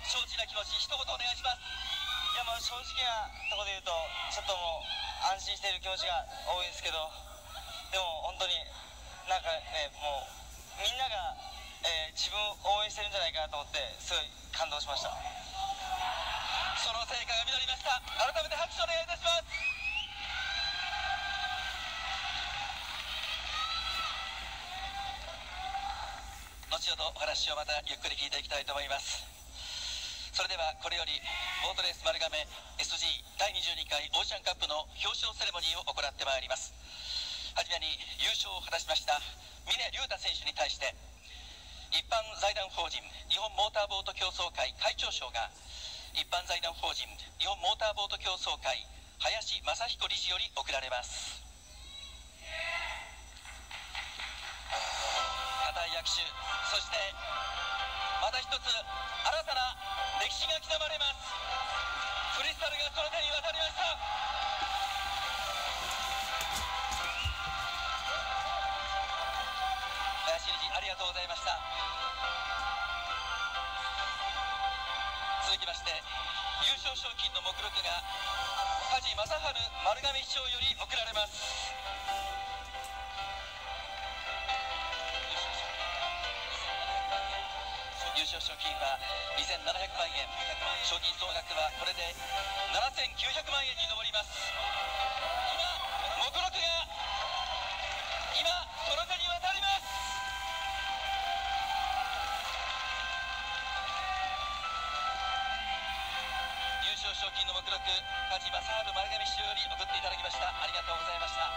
正直な気持ち一言お願いします。 いや、もう正直なところで言うとちょっともう安心している気持ちが多いんですけど、でも本当になんかね、もうみんなが、自分を応援してるんじゃないかなと思ってすごい感動しました。 その成果が実りました。改めて拍手お願いいたします。後ほどお話をまたゆっくり聞いていきたいと思います。それではこれよりボートレース丸亀 SG 第22回オーシャンカップの表彰セレモニーを行ってまいります。はじめに優勝を果たしました峰竜太選手に対して、一般財団法人日本モーターボート競争会会長賞が一般財団法人日本モーターボート競争会林正彦理事より贈られます。固い握手、そしてまた一つ新たな歴史が刻まれます。クリスタルがその手に渡りました。林理事、ありがとうございました。続きまして優勝賞金の目録が梶正治丸亀市長より贈られます。優勝賞金は2700万円、賞金総額はこれで7900万円に上ります。今目録が今その手に渡ります。優勝賞金の目録、梶正治丸亀市長より贈っていただきました。ありがとうございました。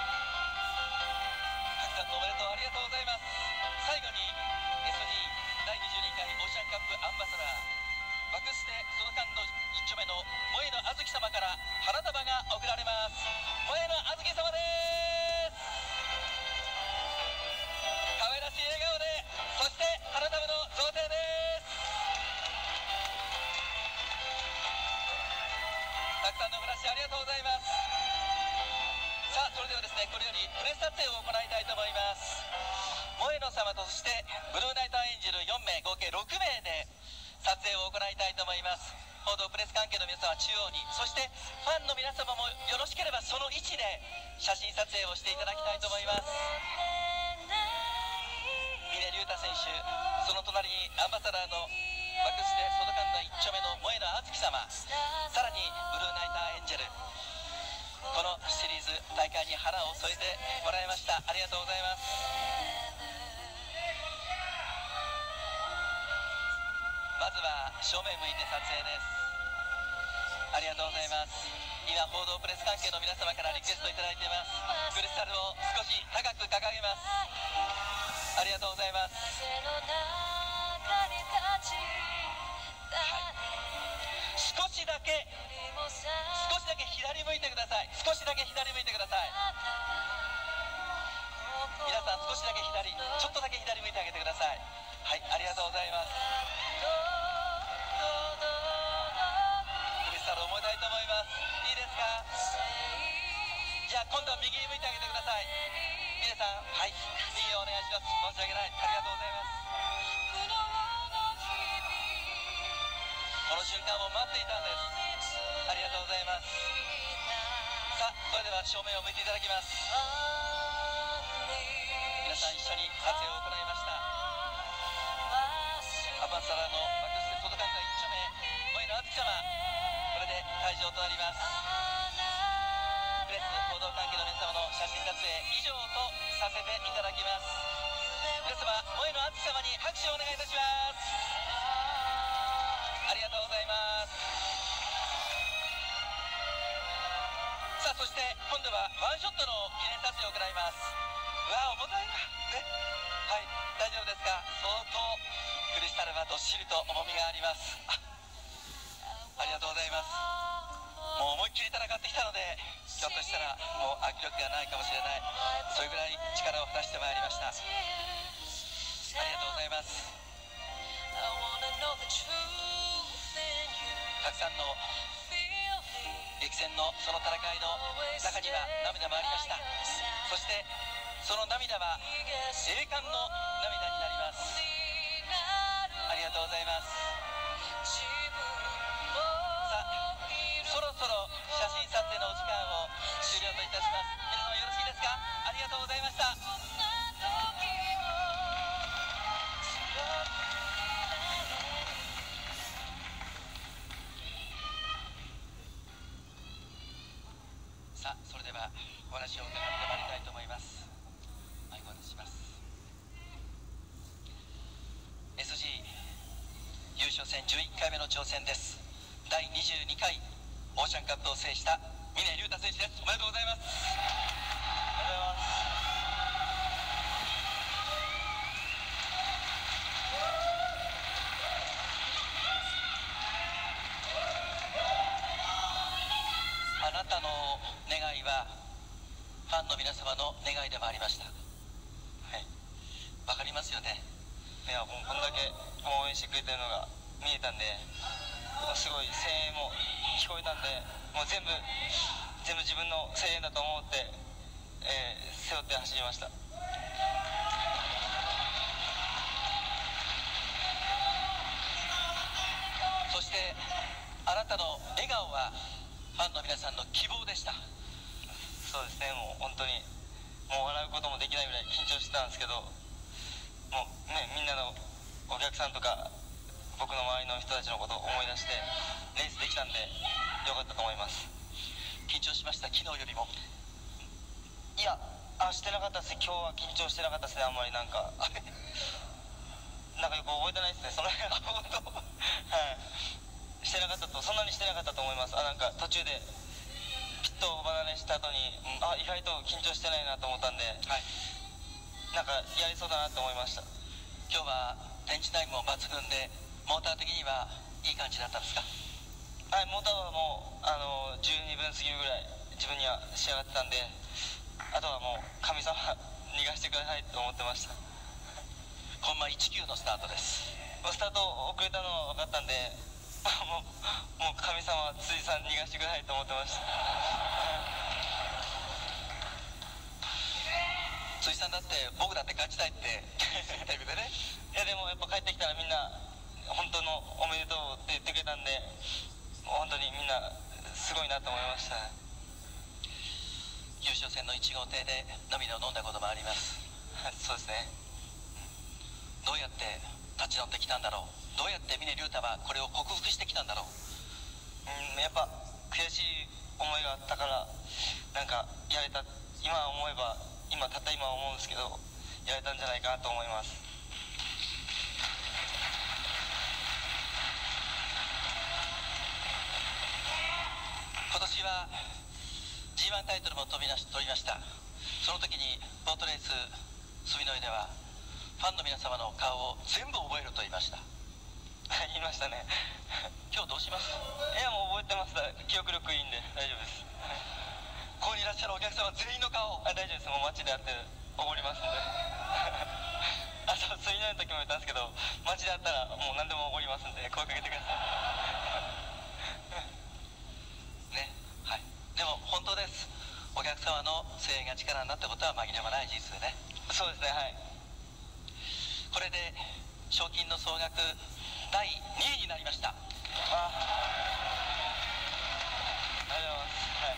たくさんのおめでとうありがとうございます。最後に SG 第22回オーシャンカップアンバサダーバクステソドカンの一丁目の萌野あずき様から花束が贈られます。萌野あずき様です。可愛らしい笑顔で、そして花束の贈呈です。たくさんのお話ありがとうございます。さあ、それではですね、これよりプレス撮影を行いたいと思います。萌野様とそしてブルーナイトエンジェル4名合計6名で撮影を行いたいと思います。報道プレス関係の皆様は中央に、そしてファンの皆様もよろしければその位置で写真撮影をしていただきたいと思います。峰竜太選手、その隣にアンバサダーのバクステソドカンの1丁目の萌野あずき様、さらにブルーナイターエンジェル、このシリーズ大会に花を添えてもらいました。ありがとうございます。まずは正面向いて撮影です。ありがとうございます。今報道プレス関係の皆様からリクエストいただいています。クリスタルを少し高く掲げます。ありがとうございます。少しだけ左向いてください。少しだけ左向いてください。皆さん少しだけ左、ちょっとだけ左向いてあげてください。はい、ありがとうございます。クリスタルを思いたいと思います。いいですか。じゃあ今度は右に向いてあげてください。皆さん、はい、右をお願いします。申し訳ない、ありがとうございます。この瞬間を待っていたんです。ありがとうございます。さあ、それでは正面を向いていただきます。皆さん一緒に撮影を行いました。アンバサダーのバクステソドカンダ1丁目萌野あずき様、これで退場となります。プレス報道関係の皆様の写真撮影以上とさせていただきます。皆様、萌野あずき様に拍手をお願いいたします。ありがとうございます。さあ、そして今度はワンショットの記念撮影を行います。うわ、重たいなね。はい、大丈夫ですか。相当クリスタルはどっしりと重みがあります。ありがとうございます。もう思いっきり戦ってきたので、ひょっとしたらもう握力がないかもしれない、それぐらい力を出してまいりました。ありがとうございます。たくさんの激戦のその戦いの中には涙もありました。そしてその涙は栄冠の涙になります。ありがとうございます。 さあそれではお話を伺ってまいりたいと思います。マイクを出します。 SG 優勝戦11回目の挑戦です。第22回オーシャンカップを制した峰竜太選手です。おめでとうございます。 ありがとうございます。 あなたの願いはファンの皆様の願いでもありました。はい、わかりますよね。 いや、もうこんだけ応援してくれてるのが見えたんで、もうすごい声援も聞こえたんで、もう全部自分の声援だと思って、背負って走りました。 そしてあなたの笑顔はファンの皆さんの希望でした。 そうですね、もう本当にもう笑うこともできないぐらい緊張してたんですけど、もうね、みんなのお客さんとか僕の周りの人たちのことを思い出してレースできたんでよかったと思います。 緊張しました？昨日よりも。 いや、してなかったですね。今日は緊張してなかったですね。あんまりなんかよく覚えてないですね、その辺は。本当はい、してなかったと、そんなにしてなかったと思います。なんか途中でピットを離れした後に、意外と緊張してないなと思ったんで、はい、なんかやりそうだなと思いました。 今日は展示タイムも抜群で、モーター的にはいい感じだったんですか？ はい、モーターはもう12分過ぎるぐらい自分には仕上がってたんで、あとはもう神様逃がしてくださいと思ってました。 コンマ19のスタートです。 スタート遅れたのは分かったんで、もう神様辻さん逃がしてくださいと思ってました。 辻さんだって僕だって勝ちたいってインタビューでね。 いやでもやっぱ帰ってきたらみんな本当のおめでとうって言ってくれたんで、本当にみんなすごいなと思いました。 優勝戦の1号艇で涙を飲んだこともあります。 そうですね。 どうやって立ち直ってきたんだろう。どうやって峰竜太はこれを克服してきたんだろう。 やっぱ悔しい思いがあったからなんかやれた、たった今思うんですけどやれたんじゃないかなと思います。 今年は G1 タイトルも取りました。その時にボートレース住之江ではファンの皆様の顔を全部覚えると言いました。 言いましたね。 今日どうします？ いや、もう覚えてます。記憶力いいんで大丈夫です。 ここにいらっしゃるお客様全員の顔。 大丈夫です。もう街で会っておごりますんで。そう、水の時も言ったんですけど、街で会ったらもう何でもおごりますんで声かけてください。ね、はい。でも本当です。お客様の声援が力になったことは紛れもない事実でね。 そうですね、はい。 これで賞金の総額第2位になりました。 ありがとうございます。はい。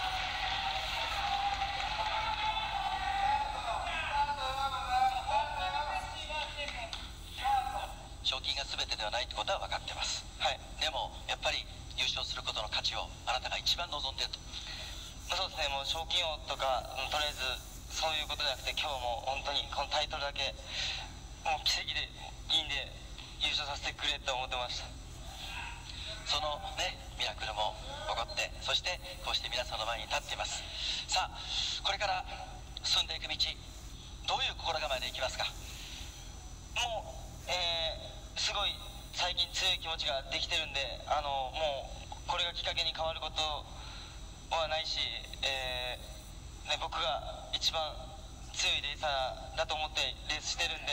賞金が全てではないってことは分かってます。 はい。 でもやっぱり優勝することの価値をあなたが一番望んでいると。 そうですね、もう賞金王とかとりあえずそういうことじゃなくて、今日も本当にこのタイトルだけもう奇跡でいいんで優勝させてくれって思ってました。 そのねミラクルも起こって、そしてこうして皆さんの前に立っています。さあこれから進んでいく道、どういう心構えでいきますか？ もう、すごい最近強い気持ちができてるんで、もうこれがきっかけに変わることはないし、僕が一番強いレーサーだと思ってレースしてるんで、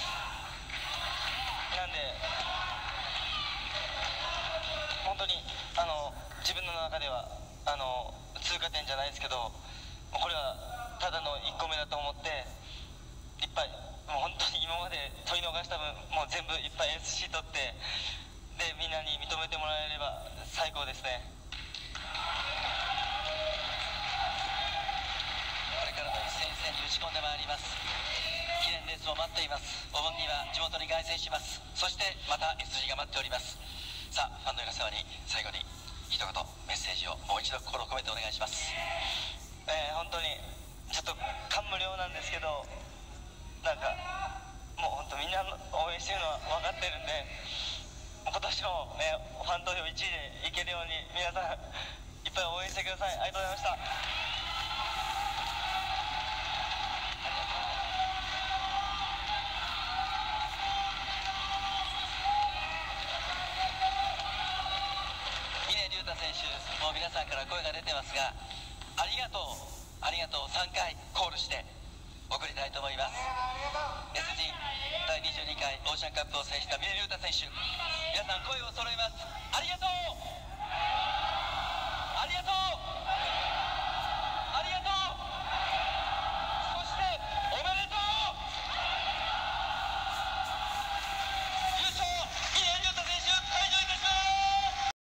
なんで本当に自分の中では通過点じゃないですけど、これはただの1個目だと思っていっぱい、もう本当に今まで取り逃した分もう全部いっぱい SC 取って、でみんなに認めてもらえれば最高ですね。 これからの一戦一戦に打ち込んでまいります。記念レースも待っています。お盆には地元に凱旋します。そしてまた SG が待っております。さあファンの皆様に最後に一一言メッセージをもう一度心を込めてお願いします。 本当にちょっと感無量なんですけど、なんかもう本当みんな応援してるのは分かってるんで、今年もねファン投票1位でいけるように皆さんいっぱい応援してください。ありがとうございました。 峰竜太選手、もう皆さんから声が出てますが、ありがとう、ありがとう3回コールして送りたいと思います。 SG 第22回オーシャンカップを制した峰竜太選手、皆さん声を揃えます。ありがとう。